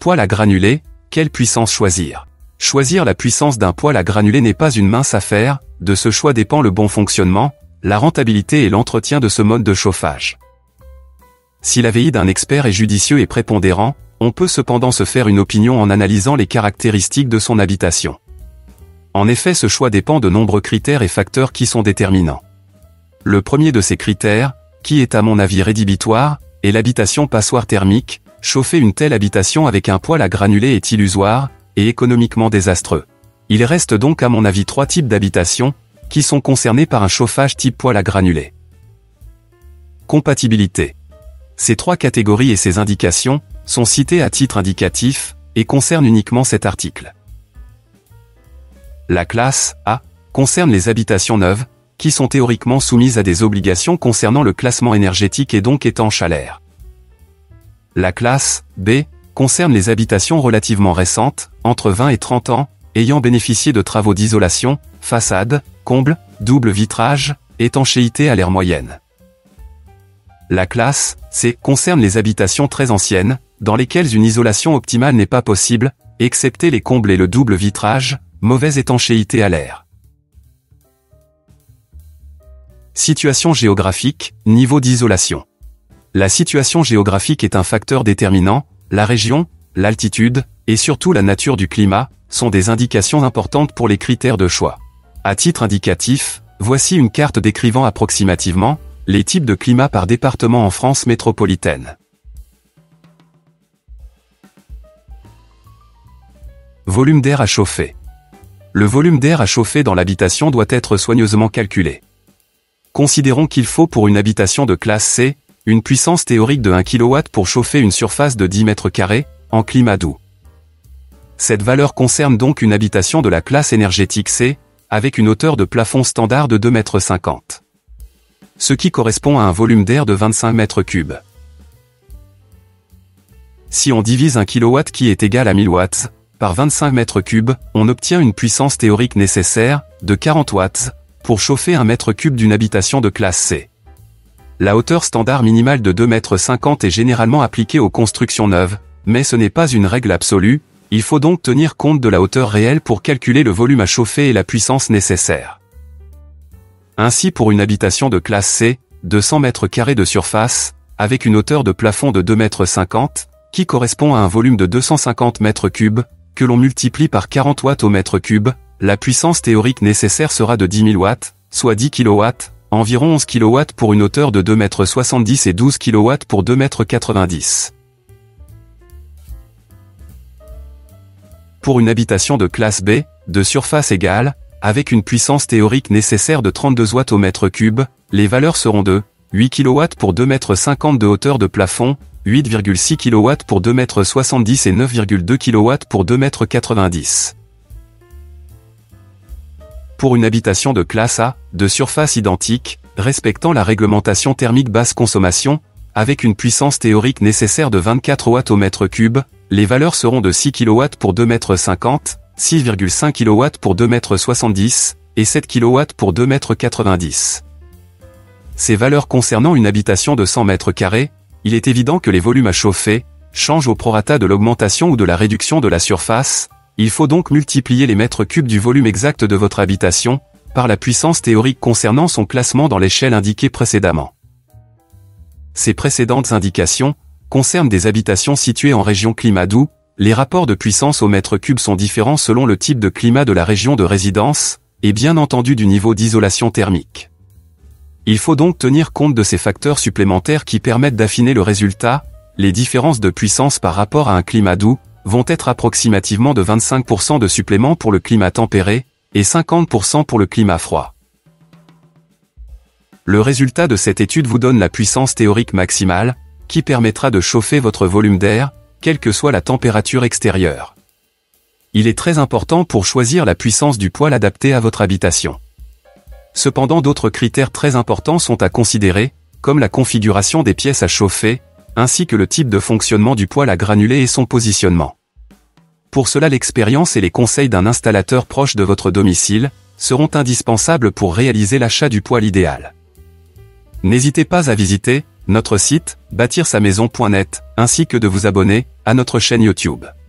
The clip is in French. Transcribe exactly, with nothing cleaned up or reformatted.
Poêle à granulés, quelle puissance choisir? Choisir la puissance d'un poêle à granulés n'est pas une mince affaire, de ce choix dépend le bon fonctionnement, la rentabilité et l'entretien de ce mode de chauffage. Si l'avis d'un expert est judicieux et prépondérant, on peut cependant se faire une opinion en analysant les caractéristiques de son habitation. En effet, ce choix dépend de nombreux critères et facteurs qui sont déterminants. Le premier de ces critères, qui est à mon avis rédhibitoire, est l'habitation passoire thermique. Chauffer une telle habitation avec un poêle à granulés est illusoire, et économiquement désastreux. Il reste donc à mon avis trois types d'habitations, qui sont concernés par un chauffage type poêle à granulés. Compatibilité. Ces trois catégories et ces indications, sont citées à titre indicatif, et concernent uniquement cet article. La classe A concerne les habitations neuves, qui sont théoriquement soumises à des obligations concernant le classement énergétique et donc étanches à l'air. La classe B concerne les habitations relativement récentes, entre vingt et trente ans, ayant bénéficié de travaux d'isolation, façade, comble, double vitrage, étanchéité à l'air moyenne. La classe C concerne les habitations très anciennes, dans lesquelles une isolation optimale n'est pas possible, excepté les combles et le double vitrage, mauvaise étanchéité à l'air. Situation géographique, niveau d'isolation. La situation géographique est un facteur déterminant, la région, l'altitude, et surtout la nature du climat, sont des indications importantes pour les critères de choix. À titre indicatif, voici une carte décrivant approximativement les types de climat par département en France métropolitaine. Volume d'air à chauffer. Le volume d'air à chauffer dans l'habitation doit être soigneusement calculé. Considérons qu'il faut pour une habitation de classe C, une puissance théorique de un kilowatt pour chauffer une surface de dix mètres carrés, en climat doux. Cette valeur concerne donc une habitation de la classe énergétique C, avec une hauteur de plafond standard de deux mètres cinquante. Ce qui correspond à un volume d'air de vingt-cinq mètres cubes. Si on divise un kilowatt qui est égal à mille watts, par vingt-cinq mètres cubes, on obtient une puissance théorique nécessaire, de quarante watts, pour chauffer un mètre cube d'une habitation de classe C. La hauteur standard minimale de deux mètres cinquante est généralement appliquée aux constructions neuves, mais ce n'est pas une règle absolue, il faut donc tenir compte de la hauteur réelle pour calculer le volume à chauffer et la puissance nécessaire. Ainsi pour une habitation de classe C, de cent mètres carrés de surface, avec une hauteur de plafond de deux mètres cinquante, qui correspond à un volume de deux cent cinquante mètres cubes, que l'on multiplie par quarante watts au mètre cube, la puissance théorique nécessaire sera de dix mille watts, soit dix kilowatts, environ onze kilowatts pour une hauteur de deux mètres soixante-dix et douze kilowatts pour deux mètres quatre-vingt-dix. Pour une habitation de classe B, de surface égale, avec une puissance théorique nécessaire de trente-deux watts au mètre cube, les valeurs seront de huit kilowatts pour deux mètres cinquante de hauteur de plafond, huit virgule six kilowatts pour deux mètres soixante-dix et neuf virgule deux kilowatts pour deux mètres quatre-vingt-dix. Pour une habitation de classe A, de surface identique, respectant la réglementation thermique basse consommation, avec une puissance théorique nécessaire de vingt-quatre watts au mètre cube, les valeurs seront de six kilowatts pour deux mètres cinquante, six virgule cinq kilowatts pour deux mètres soixante-dix, et sept kilowatts pour deux mètres quatre-vingt-dix. Ces valeurs concernant une habitation de cent mètres carrés, il est évident que les volumes à chauffer changent au prorata de l'augmentation ou de la réduction de la surface. Il faut donc multiplier les mètres cubes du volume exact de votre habitation, par la puissance théorique concernant son classement dans l'échelle indiquée précédemment. Ces précédentes indications concernent des habitations situées en région climat doux, les rapports de puissance au mètre cube sont différents selon le type de climat de la région de résidence, et bien entendu du niveau d'isolation thermique. Il faut donc tenir compte de ces facteurs supplémentaires qui permettent d'affiner le résultat. Les différences de puissance par rapport à un climat doux vont être approximativement de vingt-cinq pour cent de supplément pour le climat tempéré, et cinquante pour cent pour le climat froid. Le résultat de cette étude vous donne la puissance théorique maximale, qui permettra de chauffer votre volume d'air, quelle que soit la température extérieure. Il est très important pour choisir la puissance du poêle adapté à votre habitation. Cependant d'autres critères très importants sont à considérer, comme la configuration des pièces à chauffer, ainsi que le type de fonctionnement du poêle à granulés et son positionnement. Pour cela l'expérience et les conseils d'un installateur proche de votre domicile seront indispensables pour réaliser l'achat du poêle idéal. N'hésitez pas à visiter notre site, bâtir sa maison point net, ainsi que de vous abonner à notre chaîne YouTube.